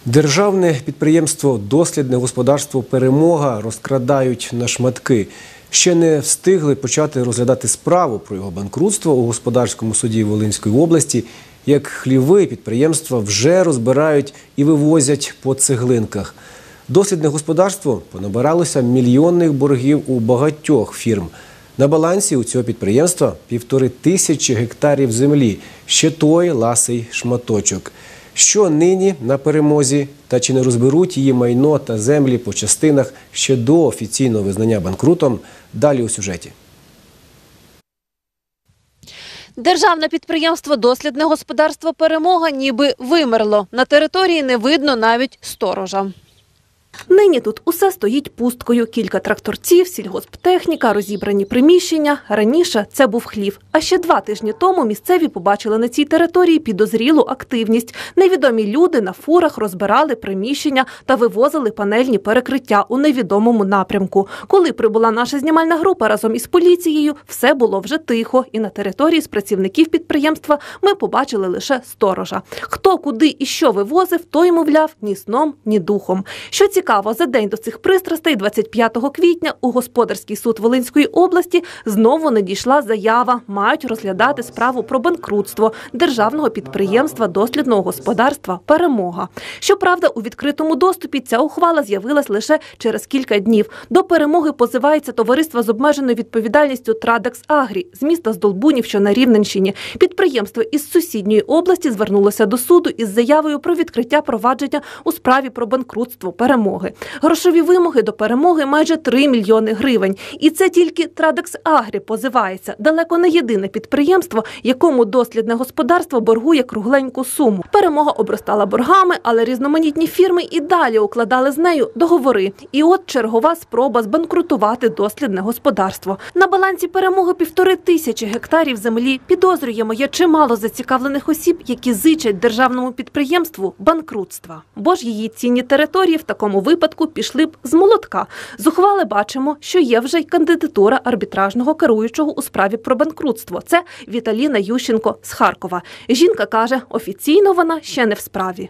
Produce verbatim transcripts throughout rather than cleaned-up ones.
Державне підприємство «Дослідне господарство «Перемога» розкрадають на шматки. Ще не встигли почати розглядати справу про його банкрутство у господарському суді Волинської області, як хліви підприємства вже розбирають і вивозять по цеглинках. Дослідне господарство понабиралося мільйонних боргів у багатьох фірм. На балансі у цього підприємства півтори тисячі гектарів землі, ще той ласий шматочок. Що нині на «Перемозі» та чи не розберуть її майно та землі по частинах ще до офіційного визнання банкрутом – далі у сюжеті. Державне підприємство «Дослідне господарство «Перемога» ніби вимерло. На території не видно навіть сторожа. Нині тут усе стоїть пусткою. Кілька тракторців, сільгосптехніка, розібрані приміщення. Раніше це був хлів. А ще два тижні тому місцеві побачили на цій території підозрілу активність. Невідомі люди на фурах розбирали приміщення та вивозили панельні перекриття у невідомому напрямку. Коли прибула наша знімальна група разом із поліцією, все було вже тихо. І на території з працівників підприємства ми побачили лише сторожа. Хто, куди і що вивозив, той, мовляв, ні сном, ні духом. Що цікаво, за день до цих пристрастей, двадцять п'ятого квітня, у господарський суд Волинської області знову надійшла заява. Мають розглядати справу про банкрутство державного підприємства дослідного господарства «Перемога». Щоправда, у відкритому доступі ця ухвала з'явилась лише через кілька днів. До «Перемоги» позивається товариство з обмеженою відповідальністю «Традекс Агрі» з міста Здолбунів, що на Рівненщині. Підприємство із сусідньої області звернулося до суду із заявою про відкриття провадження у справі про банкрутство «Перемоги». Грошові вимоги до «Перемоги» майже три мільйони гривень. І це тільки «Традекс Агрі» позивається. Далеко не єдине підприємство, якому дослідне господарство боргує кругленьку суму. «Перемога» обростала боргами, але різноманітні фірми і далі укладали з нею договори. І от чергова спроба збанкрутувати дослідне господарство. На балансі «Перемоги» півтори тисячі гектарів землі. Підозрюємо, є чимало зацікавлених осіб, які зичать державному підприємству банкрутства. Бо ж її цінні території в такому випадку пішли б з молотка. З ухвали бачимо, що є вже й кандидатура арбітражного керуючого у справі про банкрутство. Це Віталіна Ющенко з Харкова. Жінка каже, офіційно вона ще не в справі.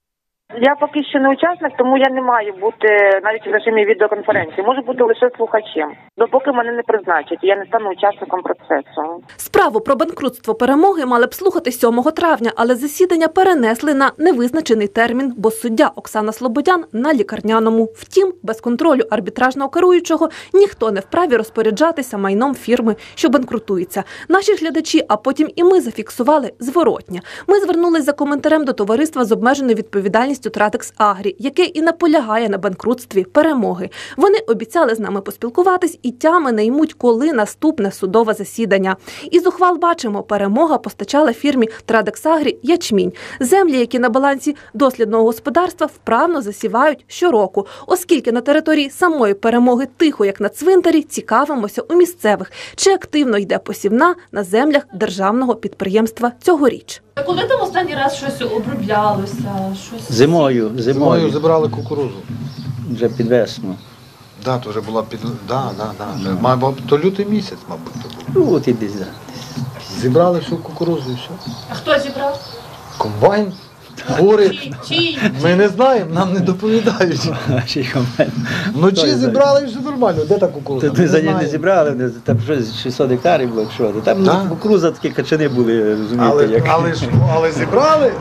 Я поки що не учасник, тому я не маю бути навіть в режимі відеоконференції. Можу бути лише слухачем. Допоки мене не призначать, я не стану учасником процесу. Справу про банкрутство «Перемоги» мали б слухати сьомого травня, але засідання перенесли на невизначений термін, бо суддя Оксана Слободян на лікарняному. Втім, без контролю арбітражного керуючого ніхто не вправі розпоряджатися майном фірми, що банкрутується. Наші глядачі, а потім і ми зафіксували зворотнє. Ми звернулись за коментарем до товариства з обмеженою відповідальністю «Традекс Агрі», яке і наполягає на банкрутстві «Перемоги». Вони обіцяли з нами поспілкуватись і тями не ймуть, коли наступне судове засідання. Із ухвал бачимо, «Перемога» постачала фірмі «Традекс Агрі» ячмінь. Землі, які на балансі дослідного господарства, вправно засівають щороку. Оскільки на території самої «Перемоги» тихо, як на цвинтарі, цікавимося у місцевих, чи активно йде посівна на землях державного підприємства цьогоріч. А коли там останній раз щось оброблялося? Щось... Зимою, зимою. Зимою забирали кукурудзу. Вже під весну. Да, то вже була під... Да, да, да. Мабуть, то лютий місяць, мабуть, то був. Ну, от і десь. Зібрали всю кукурудзу і все. А хто зібрав? Комбайн, фури. Чий? Ми не знаємо, нам не доповідають. Вночі зібрали і все нормально. Де та кукурудза? Тут ми за ним не зібрали, там щось шістсот гектарів було, що. Там Да. кукурудза такі качани були, розумієте, Але, як. але, ж, але зібрали?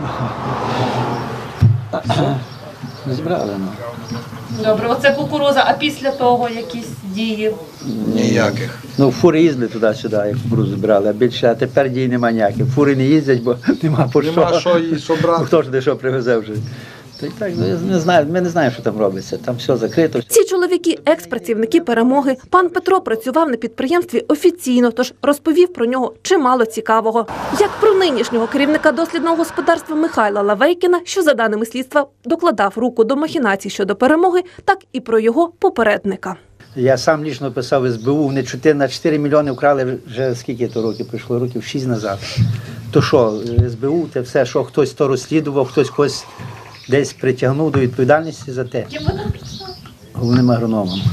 Зібрали, ну. Добре, оце кукуруза, а після того якісь дії? Ніяких. Ну, фури їздили туди-сюди, як кукурудзу збирали, а більше, а тепер дій немає ніяких. Фури не їздять, бо нема по що. Нема що і що брати. Хто ж де що привезе вже. То і так, ну, я не знаю, ми не знаємо, що там робиться, там все закрито. Ці чоловіки – екс-працівники «Перемоги». Пан Петро працював на підприємстві офіційно, тож розповів про нього чимало цікавого. Як про нинішнього керівника дослідного господарства Михайла Лавейкіна, що, за даними слідства, докладав руку до махінацій щодо «Перемоги», так і про його попередника. Я сам лічно писав в ес бе у, вони на чотири мільйони вкрали вже скільки то років, пройшло років шість назад. То що, ес бе у, це все, що хтось то розслідував, хтось когось десь притягнув до відповідальності за те. Ким ви там працювали? Головним агрономом.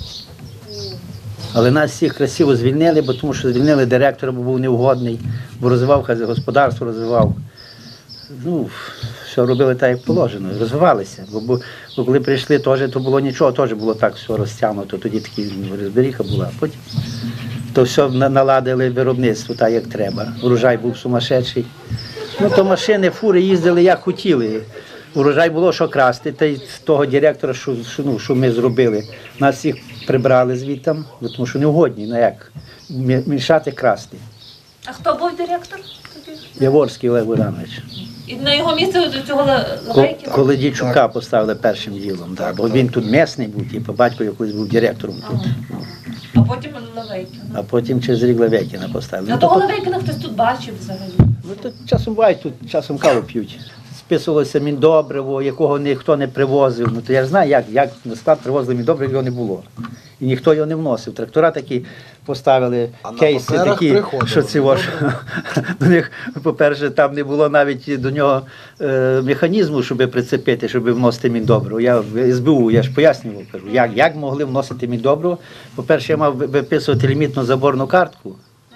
Але нас всіх красиво звільнили, бо тому що звільнили директора, бо був невгодний, бо розвивав господарство, розвивав. Ну, все все робили так, як положено, розвивалися. Бо, бо, бо коли прийшли, теж, то було нічого, теж було так все розтягнуто, тоді такі розберіха була. Потім то все наладили виробництво так, як треба. Урожай був сумасшедший. Ну, то машини, фури їздили, як хотіли. Урожай було, що красти. Та й того директора, що, що, ну, що ми зробили, нас всіх прибрали звідти, тому що не годні, ну як, мішати красти. А хто був директор тоді? Яворський Олег Богданович. І на його місце до цього Ко- Лавейкіна? Коли Дійчука поставили першим ділом, так, бо він тут місний був, типу, батько його колись був директором тут. А потім Лавейкіна. А потім через рік Лавейкіна поставили. А Ну, того то- Лавейкіна хтось тут бачив взагалі. Ну, то часом бувають, тут часом каву п'ють. Списувалося міндобриво, якого ніхто не привозив. Ну, то я ж знаю, як, як на склад привозили міндобриво, його не було. І ніхто його не вносив. Трактора такі поставили, А на кейси паперах такі, приходило. що ці що до них, по-перше, там не було навіть до нього е, механізму, щоб прицепити, щоб вносити міндобриво. Я в ес бе у, я ж пояснював, кажу, як, як могли вносити міндобриво. По-перше, я мав виписувати лімітну заборну картку.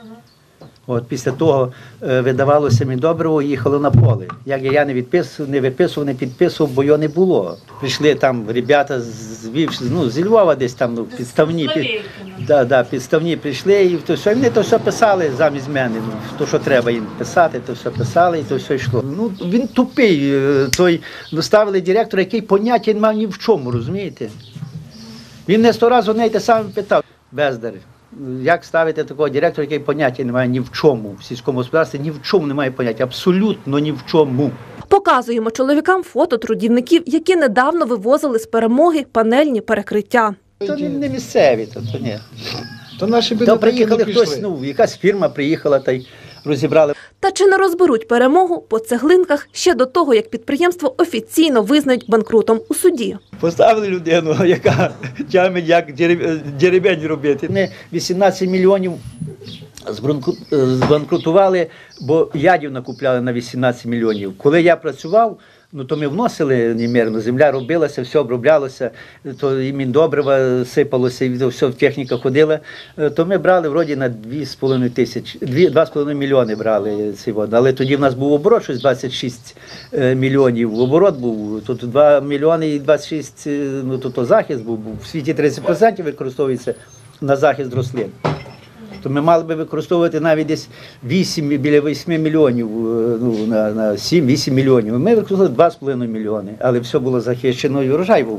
От після того е, видавалося міндобриво і їхало на поле. Як я не відписував, не виписував, не підписував, бо його не було. Прийшли там ребята з, Львів- ну, зі Львова десь там, ну, підставні. Під, Лавейкіна. да, да, підставні прийшли і то все, і вони то все писали замість мене. Ну, то, що треба їм писати, то все писали і то все йшло. Ну, він тупий, е, той доставили директора, який поняття не мав ні в чому, розумієте? Він не сто разів одне й те саме питав. Бездар. Як ставити такого директора, який поняття не має ні в чому, в сільському господарстві ні в чому немає поняття, абсолютно ні в чому. Показуємо чоловікам фото трудівників, які недавно вивозили з перемоги панельні перекриття. То не, не місцеві, то, то ні. То наші То бідники приїхали не хтось, пішли. ну, якась фірма приїхала та й розібрали. Та чи не розберуть перемогу по цеглинках ще до того, як підприємство офіційно визнають банкрутом у суді? Поставили людину, яка тягне як деревень робити. Ми вісімнадцять мільйонів збанкру- збанкрутували, бо ядів накупляли на вісімнадцять мільйонів. Коли я працював, ну то ми вносили немірно, земля робилася, все оброблялося, то і міндобрива сипалося, і то все техніка ходила, то ми брали вроді на дві з половиною тисячі, дві- два з половиною мільйони брали ці води. Але тоді в нас був оборот, щось двадцять шість е, мільйонів, оборот був, тут два мільйони і двадцять шість, е, ну то, то захист був, був. В світі тридцять відсотків використовується на захист рослин. То ми мали би використовувати навіть десь вісім, біля восьми мільйонів, е, ну, на, на сім-вісім мільйонів. Ми використовували два з половиною мільйони, але все було захищено і урожай був.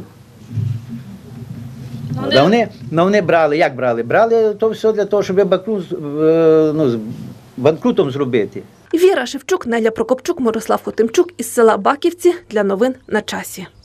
Ну, От, а вони, ну, вони брали, як брали? Брали то все для того, щоб банкрут, е, ну, з- банкрутом зробити. Віра Шевчук, Неля Прокопчук, Мирослав Хотимчук із села Баківці для новин на часі.